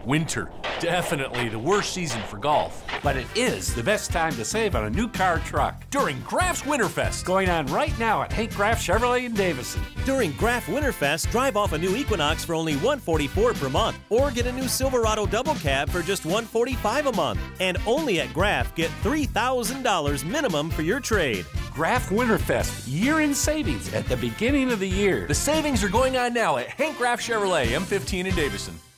Winter, definitely the worst season for golf. But it is the best time to save on a new car or truck. During Graf's Winterfest. Going on right now at Hank Graff Chevrolet in Davison. During Graf Winterfest, drive off a new Equinox for only $144 per month, or get a new Silverado double cab for just $145 a month. And only at Graf, get $3,000 minimum for your trade. Graf Winterfest, year-end savings at the beginning of the year. The savings are going on now at Hank Graff Chevrolet, M15 in Davison.